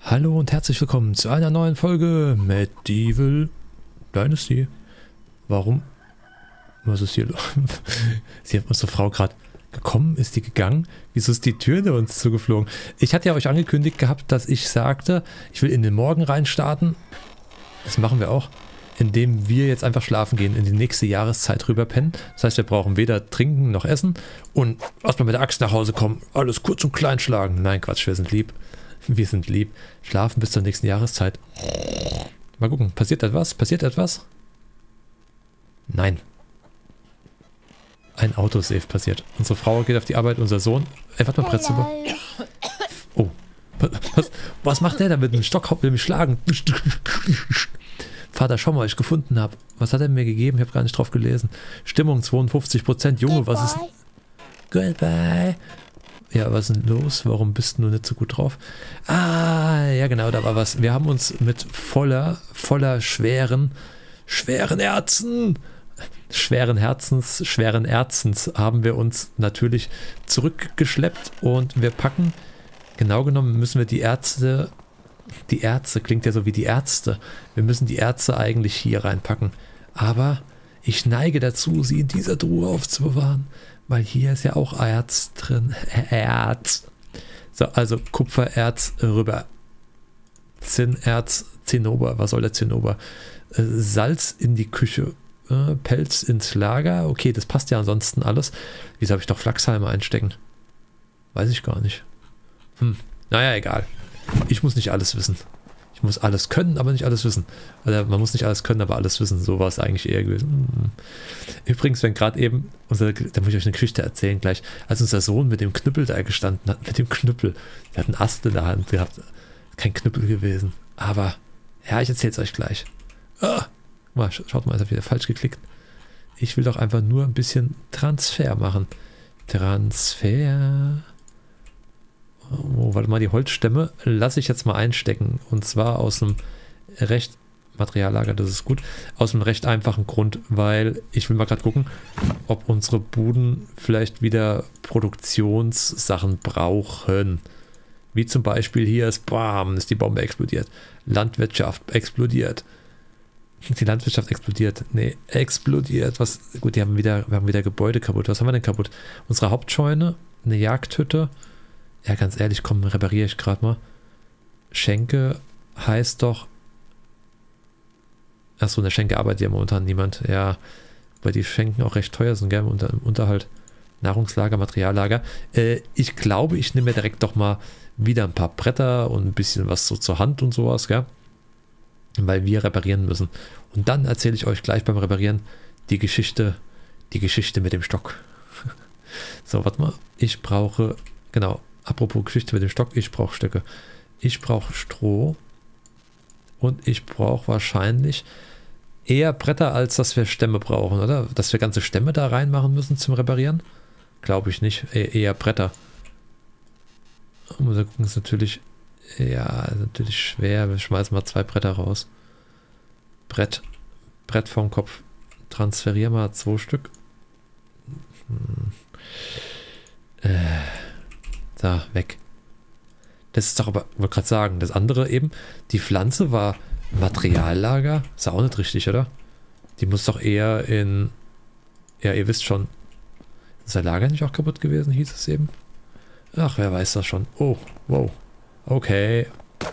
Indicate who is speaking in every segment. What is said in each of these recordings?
Speaker 1: Hallo und herzlich willkommen zu einer neuen Folge Medieval Dynasty. Warum? Was ist hier los? Sie hat unsere Frau gerade gekommen, ist die gegangen? Wieso ist die Tür hinter uns zugeflogen? Ich hatte ja euch angekündigt gehabt, dass ich sagte, ich will in den Morgen reinstarten. Das machen wir auch, indem wir jetzt einfach schlafen gehen, in die nächste Jahreszeit rüber pennen. Das heißt, wir brauchen weder trinken noch essen und erstmal mit der Axt nach Hause kommen, alles kurz und klein schlagen. Nein, Quatsch, wir sind lieb. Wir sind lieb. Schlafen bis zur nächsten Jahreszeit. Mal gucken, passiert etwas? Passiert etwas? Nein. Ein Autosave passiert. Unsere Frau geht auf die Arbeit, unser Sohn... warte mal, Pretzel. Oh. Was macht der da mit dem Stock? Will mich schlagen. Vater, schau mal, was ich gefunden habe. Was hat er mir gegeben? Ich habe gar nicht drauf gelesen. Stimmung 52%. Junge, was ist... Goodbye. Ja, was ist denn los? Warum bist du nicht so gut drauf? Ah, ja genau, da war was. Wir haben uns mit voller schweren Herzens haben wir uns natürlich zurückgeschleppt und wir packen, genau genommen müssen wir die Ärzte klingt ja so wie die Ärzte, wir müssen die Ärzte eigentlich hier reinpacken, aber ich neige dazu, sie in dieser Truhe aufzubewahren, weil hier ist ja auch Erz drin. Erz. So, also Kupfererz rüber. Zinnerz, Zinnober. Was soll der Zinnober? Salz in die Küche. Pelz ins Lager. Okay, das passt ja ansonsten alles. Wieso habe ich doch Flachshalme einstecken? Weiß ich gar nicht. Naja, egal. Ich muss nicht alles wissen. Ich muss alles können, aber nicht alles wissen. Also man muss nicht alles können, aber alles wissen. So war es eigentlich eher gewesen. Übrigens, wenn gerade eben, da muss ich euch eine Geschichte erzählen gleich, als unser Sohn mit dem Knüppel da gestanden hat, der hat einen Ast in der Hand gehabt. Kein Knüppel gewesen. Aber, ja, ich erzähle es euch gleich. Schaut mal, ich habe wieder falsch geklickt. Ich will doch einfach nur ein bisschen Transfer machen. Transfer... Oh, warte mal, die Holzstämme lasse ich jetzt mal einstecken. Und zwar aus einem Materiallager, das ist gut. Aus einem recht einfachen Grund, weil ich will mal gerade gucken, ob unsere Buden vielleicht wieder Produktionssachen brauchen. Wie zum Beispiel hier ist, bam, ist die Bombe explodiert. Landwirtschaft explodiert. Die Landwirtschaft explodiert. Nee, explodiert. Was? Gut, wir haben wieder Gebäude kaputt. Was haben wir denn kaputt? Unsere Hauptscheune, eine Jagdhütte. Ja, ganz ehrlich, komm, repariere ich gerade mal. Schenke heißt doch... Achso, in der Schenke arbeitet ja momentan niemand. Ja, weil die Schenken auch recht teuer sind, gell, im Unterhalt. Nahrungslager, Materiallager. Ich glaube, ich nehme mir direkt doch mal wieder ein paar Bretter und ein bisschen was so zur Hand und sowas, gell. Weil wir reparieren müssen. Und dann erzähle ich euch gleich beim Reparieren die Geschichte mit dem Stock. So, warte mal. Ich brauche... Genau. Apropos Geschichte mit dem Stock, ich brauche Stöcke. Ich brauche Stroh. Und ich brauche wahrscheinlich eher Bretter, als dass wir Stämme brauchen, oder? Dass wir ganze Stämme da reinmachen müssen zum Reparieren? Glaube ich nicht. Eher Bretter. Muss gucken, ist natürlich... Ja, ist natürlich schwer. Wir schmeißen mal 2 Bretter raus. Brett vom Kopf. Transferieren mal 2 Stück. Da, weg. Das ist doch aber, ich wollte gerade sagen, das andere eben, die Pflanze war Materiallager. Ist auch nicht richtig, oder? Die muss doch eher in... Ja, ihr wisst schon. Ist der Lager nicht auch kaputt gewesen, hieß es eben? Ach, wer weiß das schon. Oh, wow. Okay.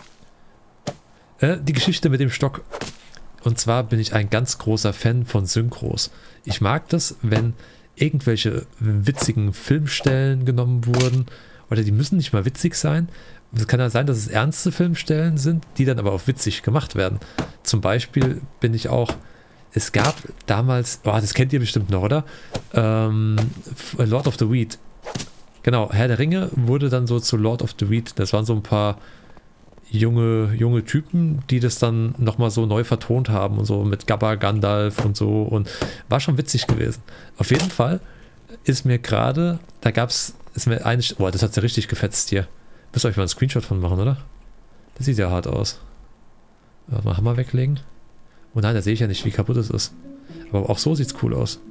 Speaker 1: Die Geschichte mit dem Stock. Und zwar bin ich ein ganz großer Fan von Synchros. Ich mag das, wenn irgendwelche witzigen Filmstellen genommen wurden. Oder die müssen nicht mal witzig sein. Es kann ja sein, dass es ernste Filmstellen sind, die dann aber auch witzig gemacht werden. Zum Beispiel bin ich auch... Es gab damals... Oh, das kennt ihr bestimmt noch, oder? Lord of the Weed. Genau, Herr der Ringe wurde dann so zu Lord of the Weed. Das waren so ein paar junge Typen, die das dann nochmal so neu vertont haben und so mit Gabba Gandalf und so. Und war schon witzig gewesen. Auf jeden Fall ist mir gerade... Da gab es... Oh, das hat ja richtig gefetzt hier. Müsst ihr euch mal einen Screenshot von machen, oder? Das sieht ja hart aus. Mal Hammer weglegen. Oh nein, da sehe ich ja nicht, wie kaputt es ist. Aber auch so sieht es cool aus.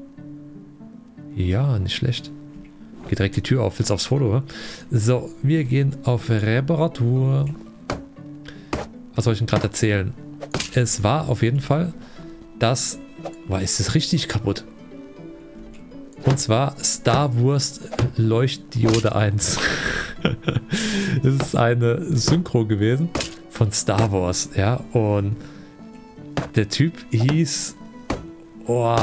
Speaker 1: Ja, nicht schlecht. Geht direkt die Tür auf, willst aufs Foto, oder? So, wir gehen auf Reparatur. Was soll ich denn gerade erzählen? Es war auf jeden Fall das... Boah, ist das richtig kaputt? Und zwar Star Wars Leuchtdiode 1. Das ist eine Synchro gewesen von Star Wars, ja. Und der Typ hieß... Oh,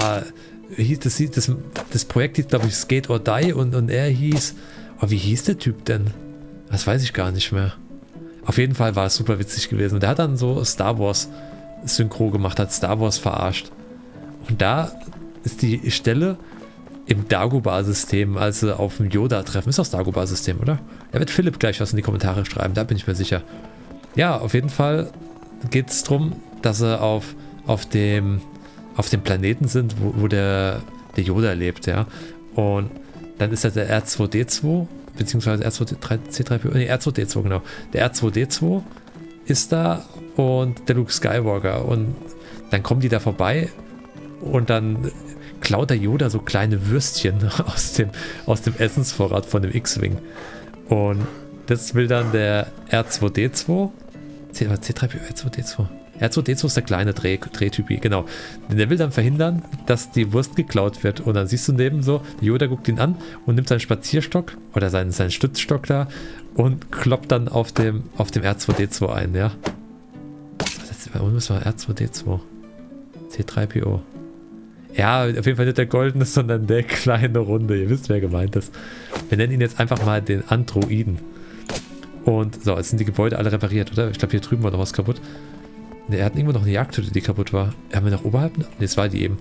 Speaker 1: das Projekt hieß, glaube ich, Skate or Die und er hieß... Oh, wie hieß der Typ denn? Das weiß ich gar nicht mehr. Auf jeden Fall war es super witzig gewesen. Und der hat dann so Star Wars Synchro gemacht, hat Star Wars verarscht. Und da ist die Stelle im Dagobah-System, als sie auf dem Yoda treffen. Ist das Dagobah-System, oder? Da wird Philipp gleich was in die Kommentare schreiben, da bin ich mir sicher. Ja, auf jeden Fall geht es darum, dass sie auf dem Planeten sind, wo der Yoda lebt, ja. Und dann ist das der R2D2, beziehungsweise R2C3PO, nee, R2D2, genau. Der R2D2 ist da und der Luke Skywalker. Und dann kommen die da vorbei und dann klaut der Yoda so kleine Würstchen aus dem Essensvorrat von dem X-Wing. Und das will dann der R2D2, C3PO, R2D2. R2D2 ist der kleine Drehtypi, genau. Der will dann verhindern, dass die Wurst geklaut wird. Und dann siehst du neben so, Yoda guckt ihn an und nimmt seinen Spazierstock oder seinen Stützstock da und kloppt dann auf dem R2D2 ein, ja. Was war R2D2? C3PO. Ja, auf jeden Fall nicht der goldene, sondern der kleine Runde. Ihr wisst, wer gemeint ist. Wir nennen ihn jetzt einfach mal den Androiden. Und so, jetzt sind die Gebäude alle repariert, oder? Ich glaube, hier drüben war noch was kaputt. Ne, er hat irgendwo noch eine Jagdhütte, die kaputt war. Haben wir noch oberhalb? Ne, das war die eben.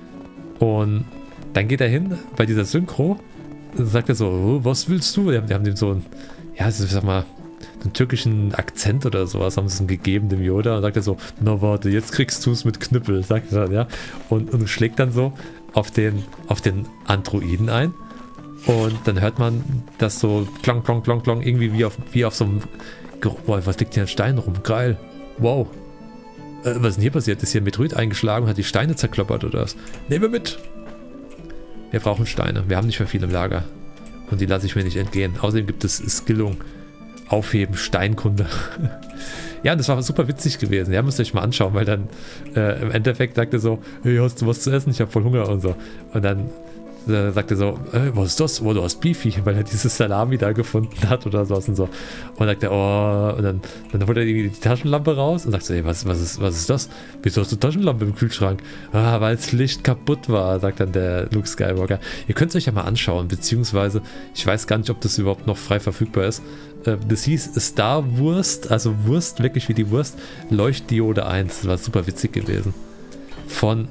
Speaker 1: Und dann geht er hin, bei dieser Synchro, sagt er so, oh, was willst du? Die haben dem so einen, ja, ich sag mal, einen türkischen Akzent oder sowas haben sie ihm gegeben, dem Yoda. Und sagt er so, na warte, jetzt kriegst du es mit Knüppel, sagt er dann, ja. Und schlägt dann so auf den Androiden ein. Und dann hört man das so klong, klong, klong, klong, irgendwie wie auf so einem, boah, was liegt hier an Steinen rum? Geil. Wow. Was ist denn hier passiert? Ist hier ein Meteorit eingeschlagen und hat die Steine zerkloppert oder was? Nehmen wir mit! Wir brauchen Steine. Wir haben nicht mehr viel im Lager. Und die lasse ich mir nicht entgehen. Außerdem gibt es Skillung. Aufheben, Steinkunde. Ja, und das war super witzig gewesen. Ja, müsst ihr euch mal anschauen, weil dann im Endeffekt sagt er so, hey, hast du was zu essen? Ich habe voll Hunger und so. Und dann sagt er so, was ist das? Oh, du hast Beefy, weil er dieses Salami da gefunden hat oder sowas und so. Und sagt er, oh, und dann holt er die Taschenlampe raus und sagt so, hey, was ist das? Wieso hast du Taschenlampe im Kühlschrank? Ah, weil das Licht kaputt war, sagt dann der Luke Skywalker. Ihr könnt es euch ja mal anschauen, beziehungsweise, ich weiß gar nicht, ob das überhaupt noch frei verfügbar ist. Das hieß Star Wurst, also Wurst, wirklich wie die Wurst, Leuchtdiode 1. Das war super witzig gewesen. Von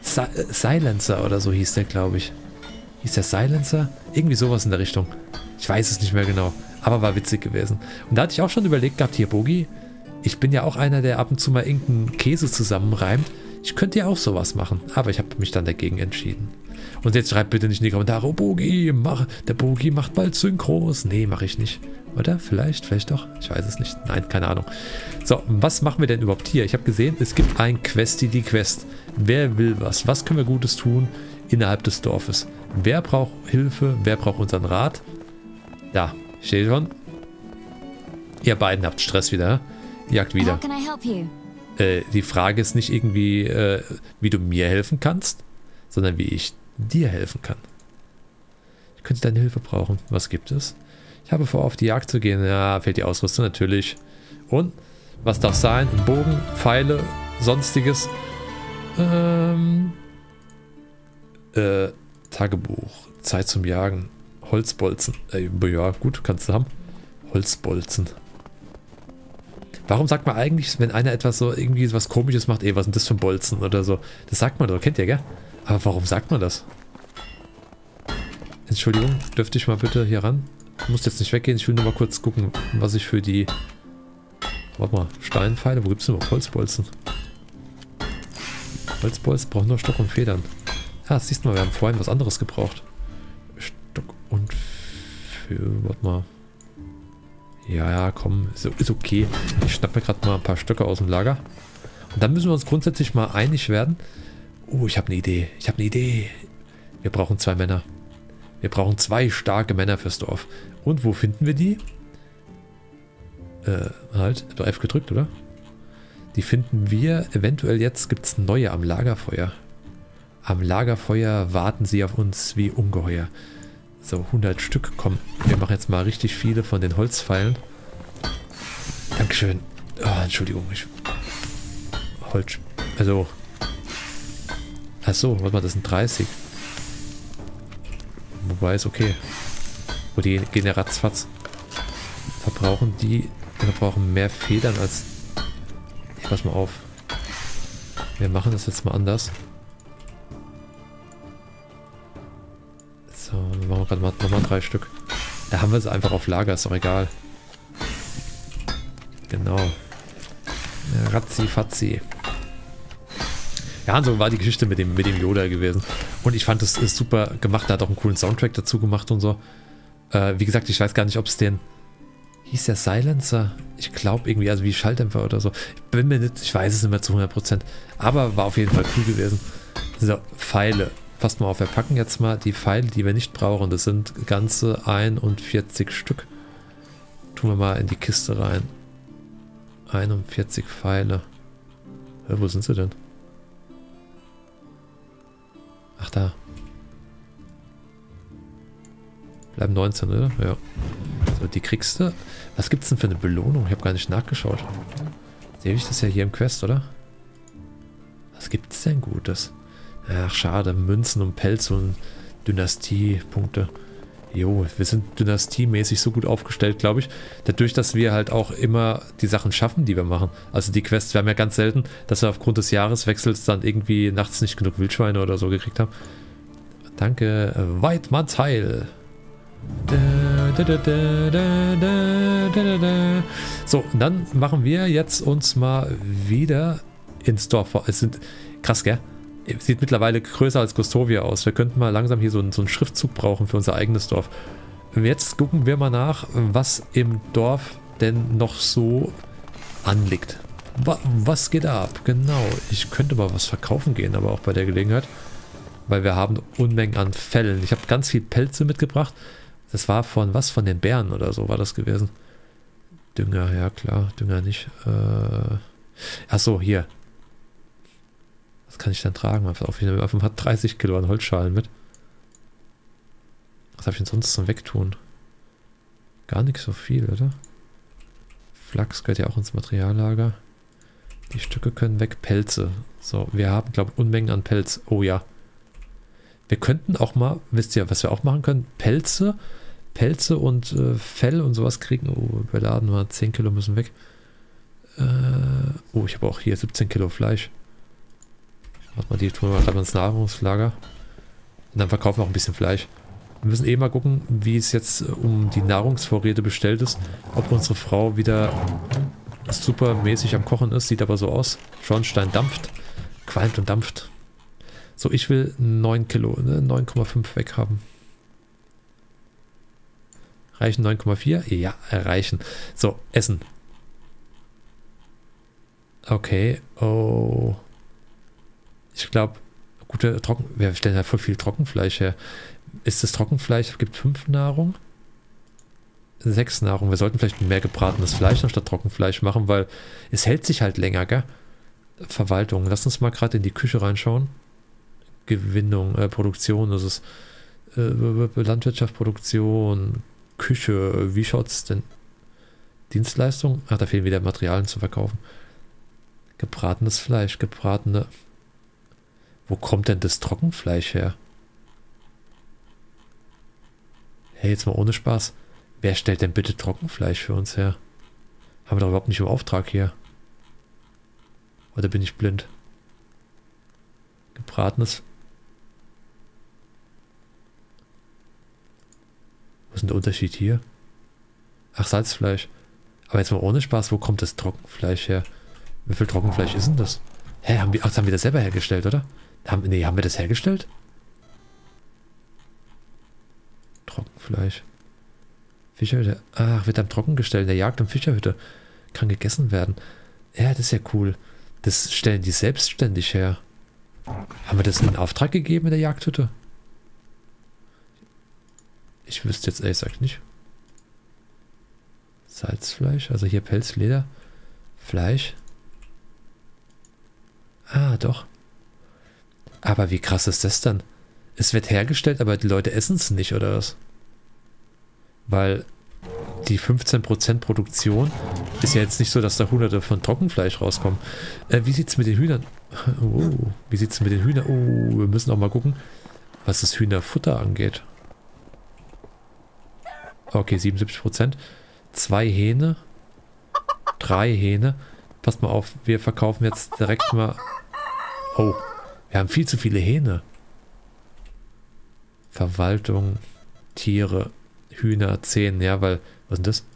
Speaker 1: Silencer oder so hieß der, glaube ich. Hieß der Silencer? Irgendwie sowas in der Richtung. Ich weiß es nicht mehr genau. Aber war witzig gewesen. Und da hatte ich auch schon überlegt gehabt, hier Bogi, ich bin ja auch einer, der ab und zu mal irgendeinen Käse zusammenreimt. Ich könnte ja auch sowas machen. Aber ich habe mich dann dagegen entschieden. Und jetzt schreibt bitte nicht in die Kommentare, oh Bogi, der Bogi macht bald Synchros. Nee, mache ich nicht. Oder? Vielleicht doch. Ich weiß es nicht. Nein, keine Ahnung. So, was machen wir denn überhaupt hier? Ich habe gesehen, es gibt ein Questy, die Quest. Wer will was? Was können wir Gutes tun innerhalb des Dorfes? Wer braucht Hilfe? Wer braucht unseren Rat? Da, steht schon. Ihr beiden habt Stress wieder. Jagt wieder. Die Frage ist nicht irgendwie, wie du mir helfen kannst, sondern wie ich dir helfen kann. Ich könnte deine Hilfe brauchen. Was gibt es? Ich habe vor, auf die Jagd zu gehen. Ja, fehlt die Ausrüstung natürlich. Und? Was darf sein? Bogen, Pfeile, sonstiges. Tagebuch. Zeit zum Jagen. Holzbolzen. Ja, gut, kannst du haben. Holzbolzen. Warum sagt man eigentlich, wenn einer etwas so irgendwie was Komisches macht, was ist denn das für ein Bolzen oder so? Das sagt man doch, kennt ihr, gell? Aber warum sagt man das? Entschuldigung, dürfte ich mal bitte hier ran? Du musst jetzt nicht weggehen, ich will nur mal kurz gucken, was ich für die... Warte mal, Steinpfeile, wo gibt es denn noch Holzbolzen? Holzbolzen brauchen nur Stock und Federn. Ah, das siehst du mal, wir haben vorhin was anderes gebraucht. Stock und... Warte mal. Ja, komm, ist okay. Ich schnapp mir gerade mal ein paar Stöcke aus dem Lager. Und dann müssen wir uns grundsätzlich mal einig werden. Oh, ich habe eine Idee. Wir brauchen 2 Männer. Wir brauchen 2 starke Männer fürs Dorf. Und wo finden wir die? Halt, F gedrückt, oder? Die finden wir eventuell jetzt, gibt es neue am Lagerfeuer. Am Lagerfeuer warten sie auf uns wie Ungeheuer. So, 100 Stück. Komm, wir machen jetzt mal richtig viele von den Holzpfeilen. Dankeschön. Oh, Entschuldigung. Holz. Also. Achso, warte mal, das sind 30. Wobei ist okay. Wo die gehen ja ratzfatz. Verbrauchen die. Wir brauchen mehr Federn als. Ich pass mal auf. Wir machen das jetzt mal anders. So, wir machen gerade mal nochmal 3 Stück. Da haben wir es einfach auf Lager, ist doch egal. Genau. Ratzi fatzi. Ja, und so war die Geschichte mit dem Yoda gewesen. Und ich fand, das ist super gemacht. Er hat auch einen coolen Soundtrack dazu gemacht und so. Wie gesagt, ich weiß gar nicht, ob es den... Hieß der Silencer? Ich glaube irgendwie, also wie Schalldämpfer oder so. Ich bin mir nicht... Ich weiß es nicht mehr zu 100%. Aber war auf jeden Fall cool gewesen. So, Pfeile. Passt mal auf, wir packen jetzt mal die Pfeile, die wir nicht brauchen. Das sind ganze 41 Stück. Tun wir mal in die Kiste rein. 41 Pfeile. Ja, wo sind sie denn? Ach, da. Bleiben 19, oder? Ja. So, die kriegst du. Was gibt's denn für eine Belohnung? Ich habe gar nicht nachgeschaut. Sehe ich das ja hier im Quest, oder? Was gibt's denn Gutes? Ach, schade. Münzen und Pelz und Dynastie-Punkte. Jo, wir sind dynastiemäßig so gut aufgestellt, glaube ich. Dadurch, dass wir halt auch immer die Sachen schaffen, die wir machen. Also die Quests, wir haben ja ganz selten, dass wir aufgrund des Jahreswechsels dann irgendwie nachts nicht genug Wildschweine oder so gekriegt haben. Danke, Weidmanns Heil. So, und dann machen wir jetzt uns mal wieder ins Dorf. Es sind krass, gell? Sieht mittlerweile größer als Gostovia aus. Wir könnten mal langsam hier so einen Schriftzug brauchen für unser eigenes Dorf. Und jetzt gucken wir mal nach, was im Dorf denn noch so anliegt. Was geht ab? Genau. Ich könnte mal was verkaufen gehen, aber auch bei der Gelegenheit. Weil wir haben Unmengen an Fellen. Ich habe ganz viel Pelze mitgebracht. Das war von was? Von den Bären oder so war das gewesen. Dünger, ja klar. Dünger nicht. Achso, hier. Was kann ich dann tragen? Auf jeden Fall hat 30 Kilo an Holzschalen mit. Was habe ich denn sonst zum Wegtun? Gar nicht so viel, oder? Flachs gehört ja auch ins Materiallager. Die Stücke können weg. Pelze. So, wir haben, glaube ich, Unmengen an Pelz. Oh ja. Wir könnten auch mal, wisst ihr, was wir auch machen können? Pelze und Fell und sowas kriegen. Oh, überladen mal. 10 Kilo müssen weg. Oh, ich habe auch hier 17 Kilo Fleisch. Warte mal, die tun wir mal gerade ins Nahrungslager. Und dann verkaufen wir auch ein bisschen Fleisch. Wir müssen eh mal gucken, wie es jetzt um die Nahrungsvorräte bestellt ist. Ob unsere Frau wieder super mäßig am Kochen ist. Sieht aber so aus. Schornstein dampft. Qualmt und dampft. So, ich will 9 Kilo, 9,5 weg haben. Reichen 9,4? Ja, reichen. So, Essen. Okay, oh... Ich glaube, gute wir stellen halt voll viel Trockenfleisch her. Ist das Trockenfleisch, gibt 5 Nahrung? 6 Nahrung. Wir sollten vielleicht mehr gebratenes Fleisch anstatt Trockenfleisch machen, weil es hält sich halt länger, gell? Verwaltung. Lass uns mal gerade in die Küche reinschauen. Gewinnung, Produktion, das ist Landwirtschaft, Produktion, Küche. Wie schaut's denn? Dienstleistung? Ach, da fehlen wieder Materialien zu verkaufen. Gebratenes Fleisch, gebratene... Wo kommt denn das Trockenfleisch her? Hey, jetzt mal ohne Spaß. Wer stellt denn bitte Trockenfleisch für uns her? Haben wir doch überhaupt nicht im Auftrag hier. Oder bin ich blind? Gebratenes... Wo ist denn der Unterschied hier? Ach, Salzfleisch. Aber jetzt mal ohne Spaß, wo kommt das Trockenfleisch her? Wie viel Trockenfleisch ist denn das? Hä, haben wir das selber hergestellt, oder? Haben wir das hergestellt? Trockenfleisch. Fischerhütte. Ach, wird dann trocken gestellt in der Jagd- und Fischerhütte. Kann gegessen werden. Ja, das ist ja cool. Das stellen die selbstständig her. Haben wir das in Auftrag gegeben in der Jagdhütte? Ich wüsste jetzt ehrlich gesagt nicht. Salzfleisch, also hier Pelz, Leder, Fleisch. Ah, doch. Aber wie krass ist das dann? Es wird hergestellt, aber die Leute essen es nicht, oder was? Weil die 15% Produktion ist ja jetzt nicht so, dass da hunderte von Trockenfleisch rauskommen. Wie sieht es mit den Hühnern? Oh, wie sieht es mit den Hühnern? Oh, wir müssen auch mal gucken, was das Hühnerfutter angeht. Okay, 77%. 2 Hähne. 3 Hähne. Passt mal auf, wir verkaufen jetzt direkt mal... Oh, wir haben viel zu viele Hähne. Verwaltung, Tiere, Hühner, 10, ja, weil... Was ist denn das?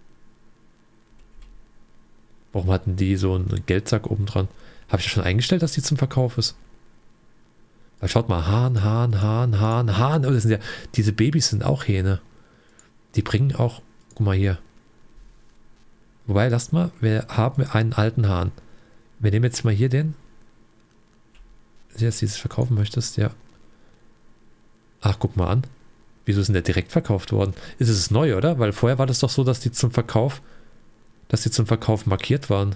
Speaker 1: Warum hatten die so einen Geldsack oben dran? Habe ich das schon eingestellt, dass die zum Verkauf ist? Weil schaut mal, Hahn. Oh, das sind ja... Diese Babys sind auch Hähne. Die bringen auch... Guck mal hier. Wobei, lasst mal, wir haben einen alten Hahn. Wir nehmen jetzt mal hier den. Wenn du jetzt dieses verkaufen möchtest, ja. Ach, guck mal an. Wieso ist denn der direkt verkauft worden? Ist es neu, oder? Weil vorher war das doch so, dass die zum Verkauf markiert waren.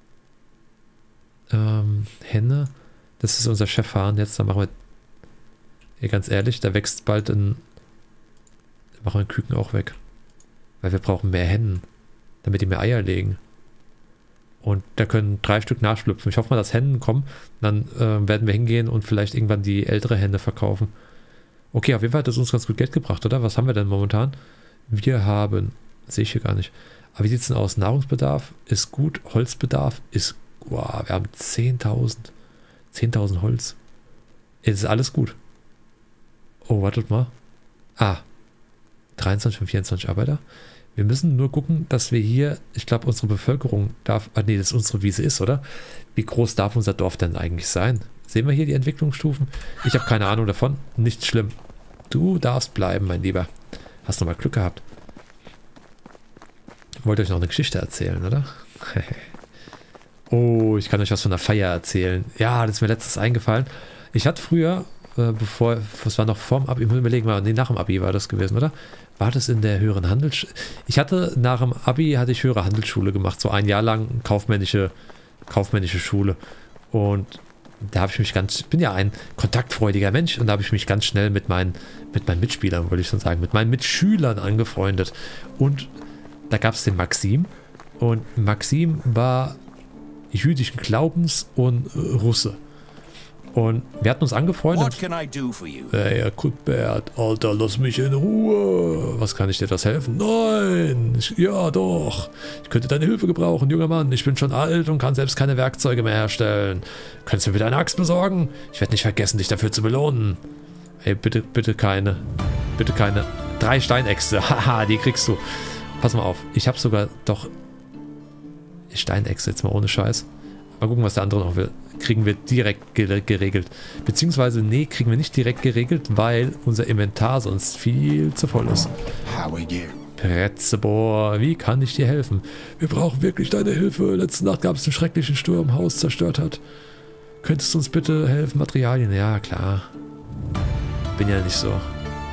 Speaker 1: Henne. Das ist unser Chefhahn. Jetzt, dann machen wir... Ja, ganz ehrlich, da wächst bald ein... Machen wir Küken auch weg. Weil wir brauchen mehr Hennen. Damit die mehr Eier legen. Und da können 3 Stück nachschlüpfen. Ich hoffe mal, dass Hennen kommen. Dann werden wir hingehen und vielleicht irgendwann die ältere Henne verkaufen. Okay, auf jeden Fall hat das uns ganz gut Geld gebracht, oder? Was haben wir denn momentan? Wir haben... Sehe ich hier gar nicht. Aber wie sieht es denn aus? Nahrungsbedarf ist gut. Holzbedarf ist... Wow, wir haben 10.000. 10.000 Holz. Es ist alles gut. Oh, wartet mal. Ah. 23 von 24 Arbeiter. Wir müssen nur gucken, dass wir hier, ich glaube, unsere Bevölkerung darf, nee, das ist unsere Wiese ist, oder? Wie groß darf unser Dorf denn eigentlich sein? Sehen wir hier die Entwicklungsstufen? Ich habe keine Ahnung davon. Nicht schlimm. Du darfst bleiben, mein Lieber. Hast du mal Glück gehabt. Wollt euch noch eine Geschichte erzählen, oder? Oh, ich kann euch was von der Feier erzählen. Ja, das ist mir letztens eingefallen. Ich hatte früher, es war noch vorm Abi, ich muss überlegen, nee, nach dem Abi war das gewesen, oder? War das in der höheren Handelsschule? Ich hatte nach dem Abi höhere Handelsschule gemacht, so ein Jahr lang kaufmännische Schule. Und da habe ich mich ich bin ja ein kontaktfreudiger Mensch und da habe ich mich ganz schnell mit meinen Mitspielern, wollte ich schon sagen, mit meinen Mitschülern angefreundet. Und da gab es den Maxim und Maxim war jüdischen Glaubens und Russe. Und wir hatten uns angefreundet. Ja, Cuthbert, Alter, lass mich in Ruhe. Was kann ich dir das helfen? Nein, ja doch. Ich könnte deine Hilfe gebrauchen, junger Mann. Ich bin schon alt und kann selbst keine Werkzeuge mehr herstellen. Könntest du mir bitte eine Axt besorgen? Ich werde nicht vergessen, dich dafür zu belohnen. Ey, bitte keine. Bitte keine. 3 Steinäxte. Haha, die kriegst du. Pass mal auf. Ich habe sogar doch Steinäxte, jetzt mal ohne Scheiß. Mal gucken, was der andere noch will. Kriegen wir direkt geregelt. Beziehungsweise, nee, kriegen wir nicht direkt geregelt, weil unser Inventar sonst viel zu voll ist. Pretzebohr, wie kann ich dir helfen? Wir brauchen wirklich deine Hilfe. Letzte Nacht gab es einen schrecklichen Sturm, Haus zerstört hat. Könntest du uns bitte helfen? Materialien? Ja, klar. Bin ja nicht so.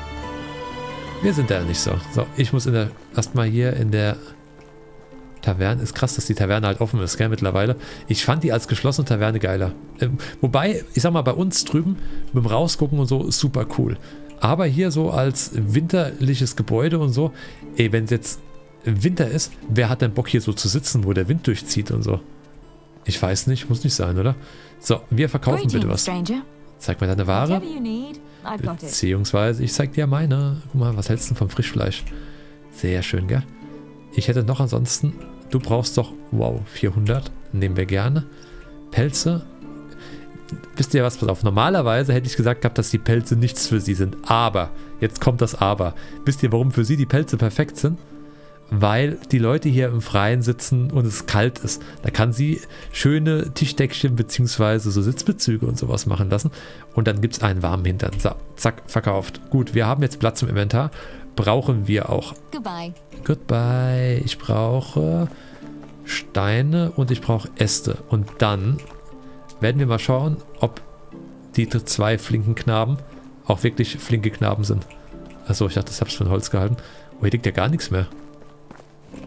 Speaker 1: Wir sind ja nicht so. So, ich muss erstmal hier in der Taverne. Ist krass, dass die Taverne halt offen ist, gell, mittlerweile. Ich fand die als geschlossene Taverne geiler. Wobei, ich sag mal, bei uns drüben mit dem Rausgucken und so ist super cool. Aber hier so als winterliches Gebäude und so, ey, wenn es jetzt Winter ist, wer hat denn Bock hier so zu sitzen, wo der Wind durchzieht und so? Ich weiß nicht, muss nicht sein, oder? So, wir verkaufen bitte was. Zeig mir deine Ware. Beziehungsweise, ich zeig dir meine. Guck mal, was hältst du denn vom Frischfleisch? Sehr schön, gell? Ich hätte noch ansonsten, du brauchst doch, wow, 400, nehmen wir gerne. Pelze, wisst ihr was, pass auf, normalerweise hätte ich gesagt gehabt, dass die Pelze nichts für sie sind, aber, jetzt kommt das Aber. Wisst ihr, warum für sie die Pelze perfekt sind? Weil die Leute hier im Freien sitzen und es kalt ist. Da kann sie schöne Tischdeckchen bzw. so Sitzbezüge und sowas machen lassen und dann gibt es einen warmen Hintern. So, zack, verkauft. Gut, wir haben jetzt Platz im Inventar. Brauchen wir auch. Goodbye. Ich brauche Steine und ich brauche Äste. Und dann werden wir mal schauen, ob die 2 flinken Knaben auch wirklich flinke Knaben sind. Achso, ich dachte, das habe ich von Holz gehalten. Oh, hier liegt ja gar nichts mehr.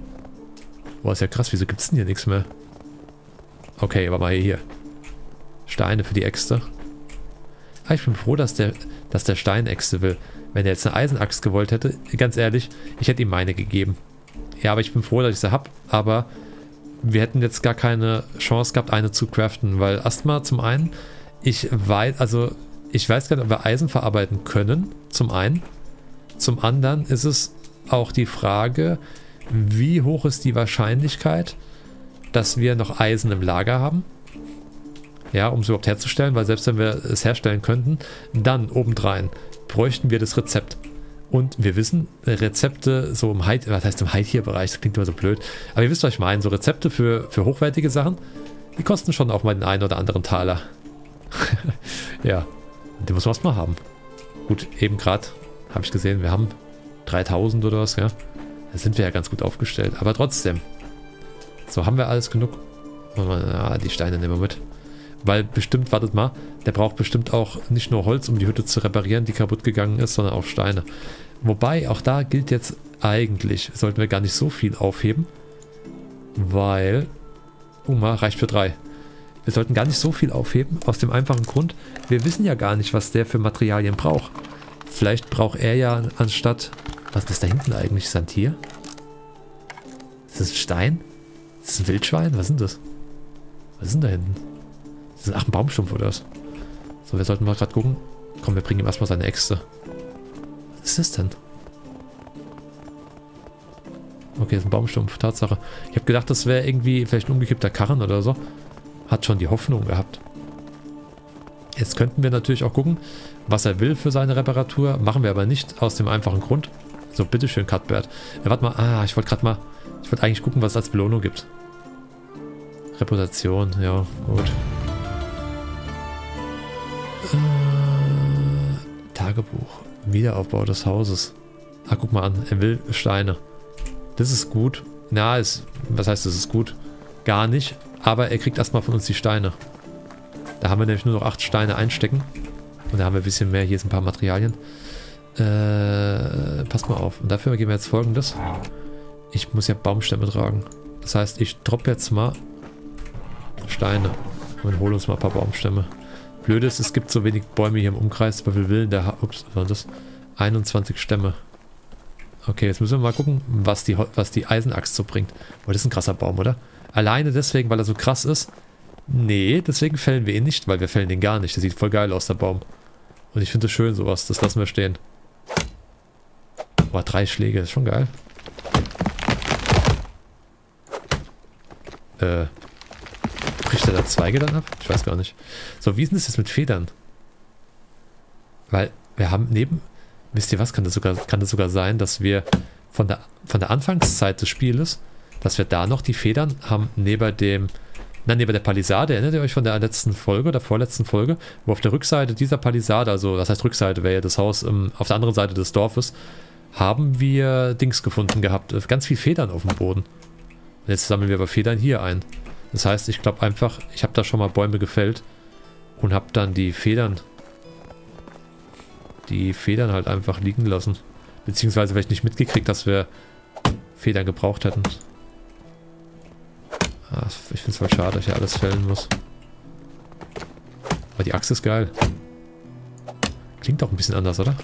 Speaker 1: Boah, ist ja krass. Wieso gibt es denn hier nichts mehr? Okay, aber mal hier. Steine für die Äxte. Ah, ich bin froh, dass der Stein Äxte will. Wenn er jetzt eine Eisenaxt gewollt hätte, ganz ehrlich, ich hätte ihm meine gegeben. Ja, aber ich bin froh, dass ich sie habe. Aber wir hätten jetzt gar keine Chance gehabt, eine zu craften. Weil erstmal zum einen, ich weiß gar nicht, ob wir Eisen verarbeiten können. Zum einen. Zum anderen ist es auch die Frage, wie hoch ist die Wahrscheinlichkeit, dass wir noch Eisen im Lager haben. Ja, um es überhaupt herzustellen, weil selbst wenn wir es herstellen könnten, dann obendrein bräuchten wir das Rezept. Und wir wissen, Rezepte so im High-Tier-Bereich, das klingt immer so blöd, aber ihr wisst, was ich meine, so Rezepte für hochwertige Sachen, die kosten schon auch mal den einen oder anderen Taler. Ja, den muss man erstmal haben. Gut, eben gerade habe ich gesehen, wir haben 3000 oder was, ja. Da sind wir ja ganz gut aufgestellt, aber trotzdem. So, haben wir alles genug? Ja, die Steine nehmen wir mit. Weil bestimmt, wartet mal, der braucht bestimmt auch nicht nur Holz, um die Hütte zu reparieren, die kaputt gegangen ist, sondern auch Steine. Wobei, auch da gilt jetzt eigentlich, sollten wir gar nicht so viel aufheben, weil, reicht für 3. Wir sollten gar nicht so viel aufheben, aus dem einfachen Grund, wir wissen ja gar nicht, was der für Materialien braucht. Vielleicht braucht er ja anstatt, was ist das da hinten eigentlich, ist das ein Tier? Ist das ein Stein? Ist das ein Wildschwein? Was sind das? Was ist denn da hinten? Das ist ein Baumstumpf oder was? So, wir sollten mal gerade gucken. Komm, wir bringen ihm erstmal seine Äxte. Was ist das denn? Okay, das ist ein Baumstumpf, Tatsache. Ich habe gedacht, das wäre irgendwie vielleicht ein umgekippter Karren oder so. Hat schon die Hoffnung gehabt. Jetzt könnten wir natürlich auch gucken, was er will für seine Reparatur. Machen wir aber nicht, aus dem einfachen Grund. So, bitteschön, Cuthbert. Warte mal, ich wollte eigentlich gucken, was es als Belohnung gibt. Reputation, ja, gut. Tagebuch. Wiederaufbau des Hauses. Ah, guck mal an. Er will Steine. Das ist gut. Na, was heißt, das ist gut? Gar nicht. Aber er kriegt erstmal von uns die Steine. Da haben wir nämlich nur noch 8 Steine einstecken. Und da haben wir ein bisschen mehr. Hier sind ein paar Materialien. Passt mal auf. Und dafür geben wir jetzt Folgendes. Ich muss ja Baumstämme tragen. Das heißt, ich droppe jetzt mal Steine. Und hole uns mal ein paar Baumstämme. Blöd ist, es gibt so wenig Bäume hier im Umkreis, weil wir will ups, was war das? 21 Stämme. Okay, jetzt müssen wir mal gucken, was die Eisenaxt so bringt. Oh, das ist ein krasser Baum, oder? Alleine deswegen, weil er so krass ist? Nee, deswegen fällen wir ihn nicht, weil wir fällen den gar nicht. Der sieht voll geil aus, der Baum. Und ich finde es schön, sowas. Das lassen wir stehen. Boah, 3 Schläge, das ist schon geil. Bricht er da Zweige dann ab? Ich weiß gar nicht. So, wie ist denn das jetzt mit Federn? Weil wir haben wisst ihr was, kann das sogar sein, dass wir von der Anfangszeit des Spieles, dass wir da noch die Federn haben neben der Palisade, erinnert ihr euch von der letzten Folge oder vorletzten Folge, wo auf der Rückseite dieser Palisade, also das heißt Rückseite wäre ja das Haus auf der anderen Seite des Dorfes, haben wir Dings gefunden gehabt, ganz viel Federn auf dem Boden. Und jetzt sammeln wir aber Federn hier ein. Das heißt, ich glaube einfach, ich habe da schon mal Bäume gefällt und habe dann die Federn halt einfach liegen lassen. Beziehungsweise vielleicht nicht mitgekriegt, dass wir Federn gebraucht hätten. Ich finde es voll schade, dass ich alles fällen muss. Aber die Axt ist geil. Klingt auch ein bisschen anders, oder?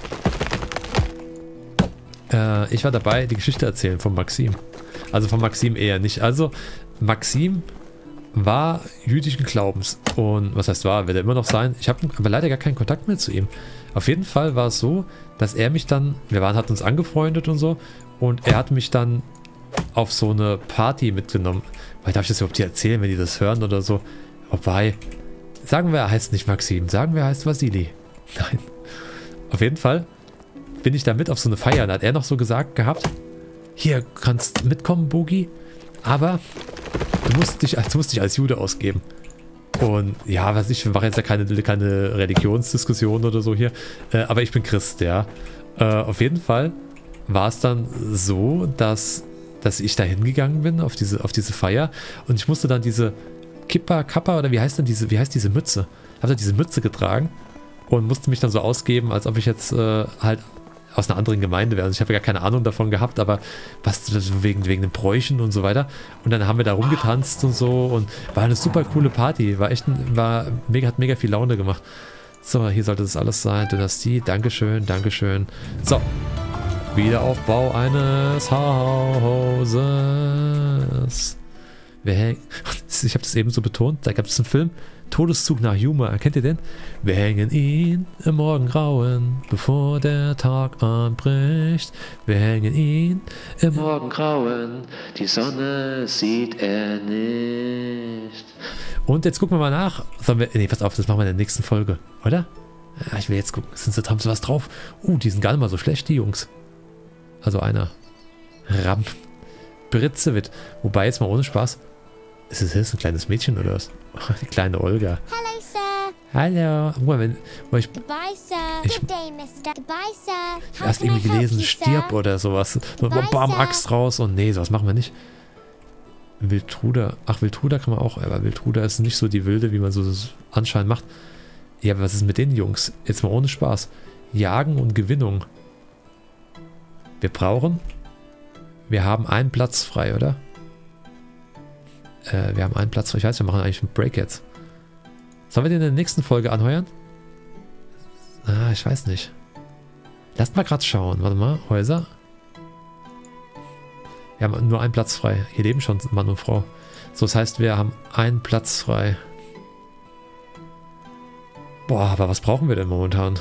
Speaker 1: Ich war dabei, die Geschichte erzählen von Maxim. Also von Maxim eher nicht. Also Maxim war jüdischen Glaubens. Und was heißt war, wird er immer noch sein. Ich habe aber leider gar keinen Kontakt mehr zu ihm. Auf jeden Fall war es so, dass er mich dann, hatten uns angefreundet und so, und er hat mich dann auf so eine Party mitgenommen. Weil darf ich das überhaupt hier erzählen, wenn die das hören oder so? Wobei, sagen wir, er heißt nicht Maxim, sagen wir, er heißt Vasili. Nein. Auf jeden Fall bin ich da mit auf so eine Feier. Da hat er noch so gesagt gehabt, hier, kannst mitkommen, Boogie, aber du musst dich als Jude ausgeben. Und ja, wir machen jetzt ja keine Religionsdiskussion oder so hier, aber ich bin Christ, ja. Auf jeden Fall war es dann so, dass ich da hingegangen bin auf diese Feier und ich musste dann diese Kappa oder wie heißt diese Mütze? Ich habe da diese Mütze getragen und musste mich dann so ausgeben, als ob ich jetzt halt aus einer anderen Gemeinde wäre. Also ich habe ja gar keine Ahnung davon gehabt, aber was wegen den Bräuchen und so weiter. Und dann haben wir da rumgetanzt und so und war eine super coole Party. Hat mega viel Laune gemacht. So, hier sollte das alles sein. Dynastie, Dankeschön, Dankeschön. So, Wiederaufbau eines Hauses. Ich habe das eben so betont, da gab es einen Film, Todeszug nach Yuma, kennt ihr den? Wir hängen ihn im Morgengrauen, bevor der Tag anbricht. Wir hängen ihn im Morgengrauen, die Sonne sieht er nicht. Und jetzt gucken wir mal nach. Nee, pass auf, das machen wir in der nächsten Folge, oder? Ja, ich will jetzt gucken, haben sie was drauf? Die sind gar nicht mal so schlecht, die Jungs. Also einer. Ramp. Britzewit. Wobei, jetzt mal ohne Spaß. Ist das ein kleines Mädchen oder was? Die kleine Olga.
Speaker 2: Hello, Sir.
Speaker 1: Hallo. Guck mal,
Speaker 2: Goodbye, Sir. Good day, Mister. Goodbye, Sir.
Speaker 1: Ich habe erst irgendwie gelesen, stirb oder sowas. So, bam, Axt raus und nee, sowas machen wir nicht. Wildtruder. Ach, Wildtruder kann man auch, aber Wildtruder ist nicht so die Wilde, wie man so anscheinend macht. Ja, aber was ist mit den Jungs? Jetzt mal ohne Spaß. Jagen und Gewinnung. Wir haben einen Platz frei, oder? Wir haben einen Platz frei. Ich weiß, wir machen eigentlich einen Break jetzt. Sollen wir den in der nächsten Folge anheuern? Ich weiß nicht. Lasst mal gerade schauen. Warte mal. Häuser. Wir haben nur einen Platz frei. Hier leben schon Mann und Frau. So, das heißt, wir haben einen Platz frei. Boah, aber was brauchen wir denn momentan?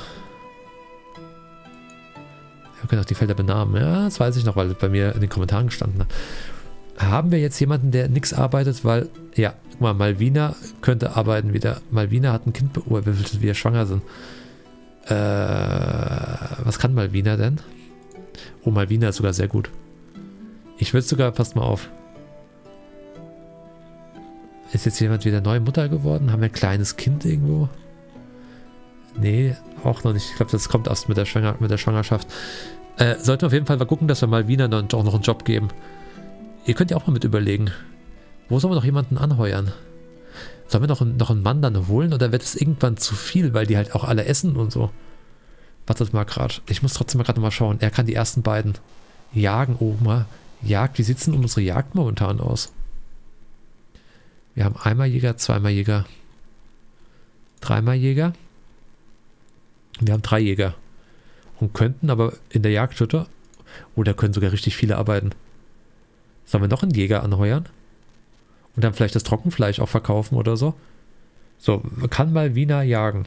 Speaker 1: Wir können auch die Felder benamen. Ja, das weiß ich noch, weil bei mir in den Kommentaren gestanden hat. Haben wir jetzt jemanden, der nichts arbeitet, weil, ja, guck mal, Malvina könnte arbeiten wieder. Malvina hat ein Kind, wir wieder schwanger sind. Was kann Malvina denn? Oh, Malvina ist sogar sehr gut. Ich würde sogar, passt mal auf. Ist jetzt jemand wieder neue Mutter geworden? Haben wir ein kleines Kind irgendwo? Nee, auch noch nicht. Ich glaube, das kommt erst mit der Schwangerschaft. Sollten wir auf jeden Fall mal gucken, dass wir Malvina dann auch noch einen Job geben. Ihr könnt ja auch mal mit überlegen. Wo sollen wir noch jemanden anheuern? Sollen wir noch einen Mann dann holen oder wird es irgendwann zu viel, weil die halt auch alle essen und so? Wartet mal gerade. Ich muss trotzdem mal gerade mal schauen. Er kann die ersten beiden jagen. Oh, mal. Jagd. Wie sieht es denn um unsere Jagd momentan aus? Wir haben einmal Jäger, zweimal Jäger, dreimal Jäger. Wir haben 3 Jäger. Und könnten aber in der Jagdhütte, oder können sogar richtig viele arbeiten. Sollen wir noch einen Jäger anheuern? Und dann vielleicht das Trockenfleisch auch verkaufen oder so? So, kann Malvina jagen?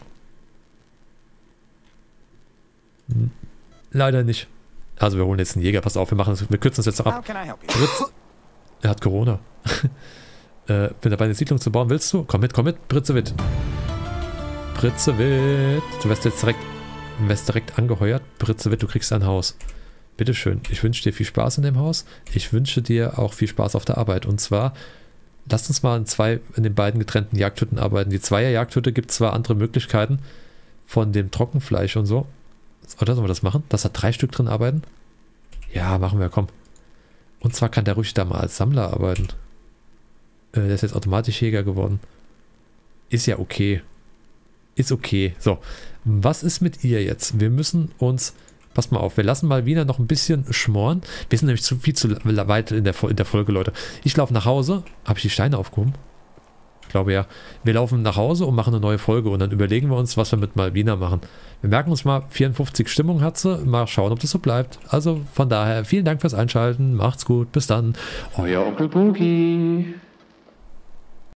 Speaker 1: Leider nicht. Also wir holen jetzt einen Jäger, pass auf, wir kürzen das jetzt noch ab. Britz, er hat Corona. Bin dabei, eine Siedlung zu bauen, willst du? Komm mit, Britzewit. Britzewit. Du wirst jetzt direkt angeheuert. Britzewit, du kriegst ein Haus. Bitteschön. Ich wünsche dir viel Spaß in dem Haus. Ich wünsche dir auch viel Spaß auf der Arbeit. Und zwar, lasst uns mal in den beiden getrennten Jagdhütten arbeiten. Die Zweier-Jagdhütte gibt zwar andere Möglichkeiten von dem Trockenfleisch und so. Oder sollen wir das machen? Dass da 3 Stück drin arbeiten? Ja, machen wir, komm. Und zwar kann der ruhig da mal als Sammler arbeiten. Der ist jetzt automatisch Jäger geworden. Ist ja okay. Ist okay. So, was ist mit ihr jetzt? Wir müssen uns... Pass mal auf, wir lassen Malvina noch ein bisschen schmoren. Wir sind nämlich viel zu weit in der Folge, Leute. Ich laufe nach Hause. Habe ich die Steine aufgehoben? Ich glaube ja. Wir laufen nach Hause und machen eine neue Folge. Und dann überlegen wir uns, was wir mit Malvina machen. Wir merken uns mal, 54 Stimmung hat sie. Mal schauen, ob das so bleibt. Also von daher, vielen Dank fürs Einschalten. Macht's gut. Bis dann. Euer Onkel Boogie.